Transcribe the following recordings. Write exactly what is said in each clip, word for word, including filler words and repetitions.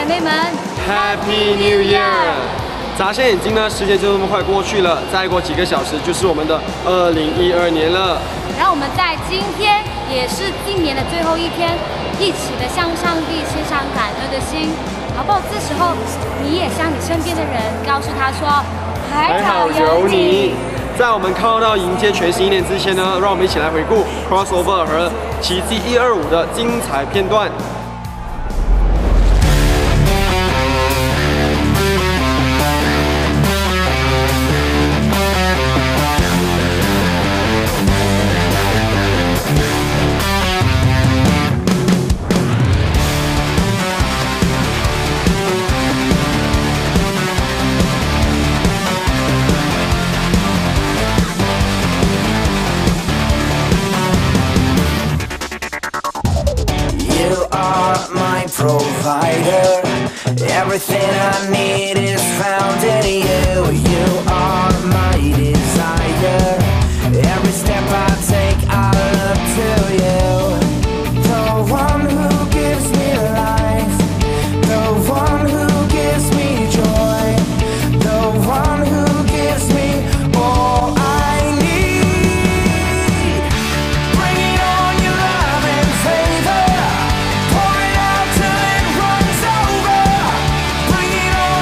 妹们 ，Happy New Year！ 眨下眼睛呢，时间就这么快过去了，再过几个小时就是我们的二零一二年了。 让我们在今天，也是今年的最后一天，一起的向上帝献上感恩的心，好不好？这时候你也向你身边的人告诉他说：“还好有你。” 在我们靠到迎接全新一年之前呢，让我们一起来回顾 Crossover 和奇迹一二五的精彩片段。 Provider, everything I need is found in you. You are my desire. Every step I take, I look to you. The one who gives me life, the one who gives me joy, the one who gives me all I need. Bring it on, your love and favor. Pour it out till it runs over. Bring it on.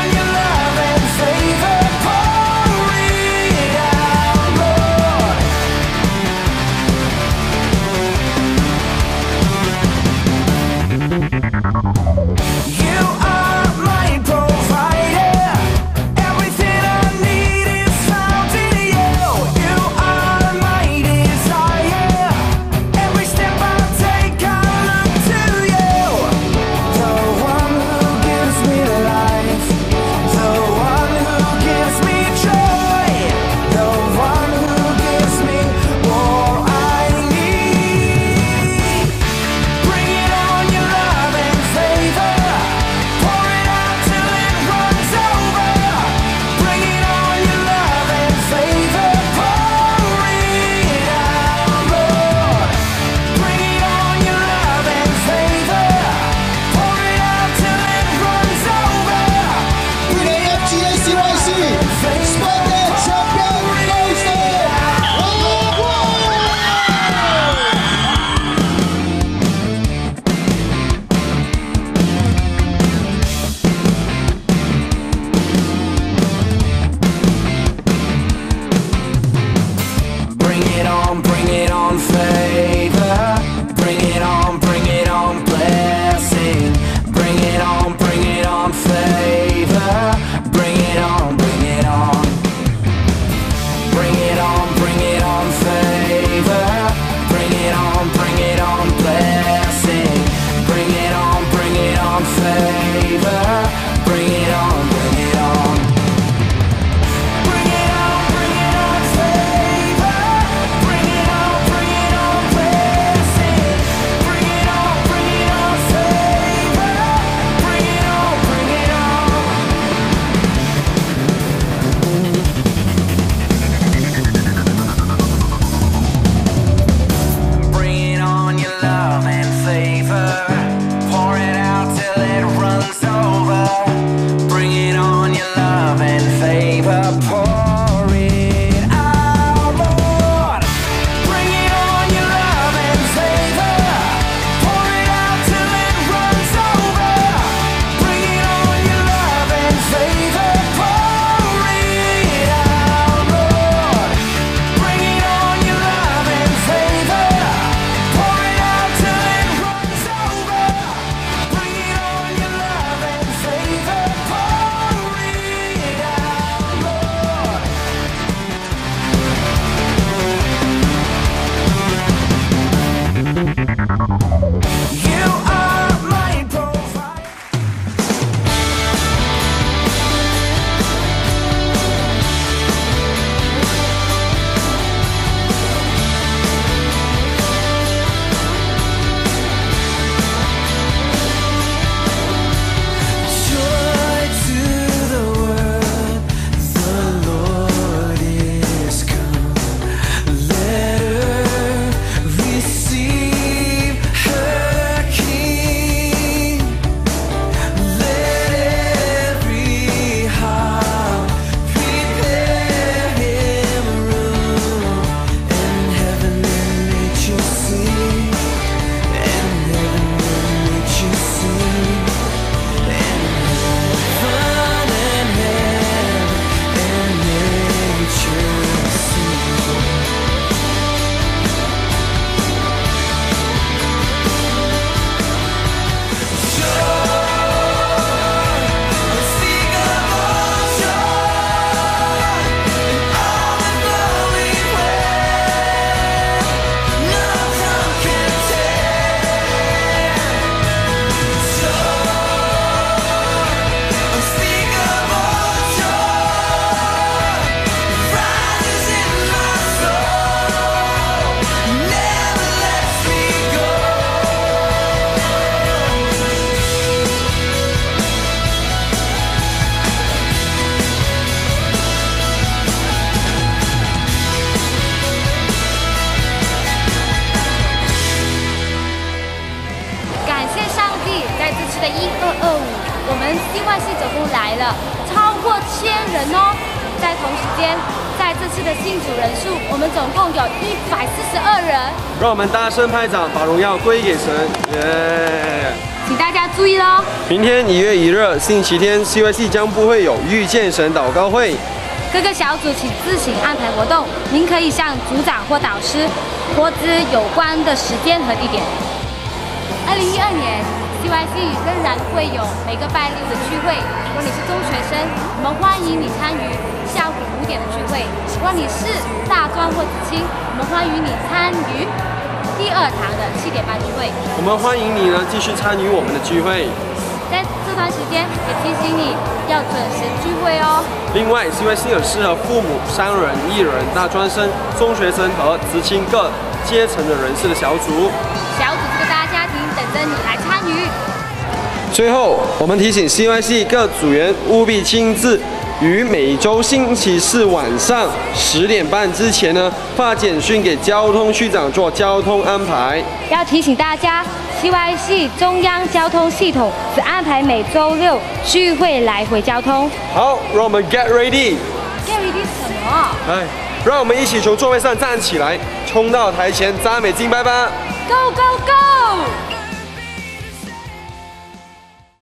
人哦。在同时间，在这次的信主人数，我们总共有一百四十二人。 让我们大声拍掌，把荣耀归给神，耶！ 请大家注意喽， 明天一月一日星期天 C Y C 将不会有遇见神祷告会。 各个小组请自行安排活动，您可以向组长或导师获知有关的时间和地点。二零一二年 C Y C 仍然会有每个拜六的聚会。如果你是中学生，我们欢迎你参与下午五点的聚会；如果你是大专或子青，我们欢迎你参与第二堂的七点半聚会。 我们欢迎你呢继续参与我们的聚会。 在这段时间也提醒你要准时聚会哦。 另外 ，C Y C 有适合父母、商人、艺人、大专生、中学生和职青各阶层的人士的小组。 小组这个大家庭等着你来参与。 最后，我们提醒 C Y C 各组员务必亲自于每周星期四晚上十点半之前呢，发简讯给交通区长做交通安排。 要提醒大家 ，C Y C 中央交通系统只安排每周六聚会来回交通。 好，让我们 get ready。 get ready 什么？ 哎，让我们一起从座位上站起来，冲到台前赞美敬拜吧。 Go go go！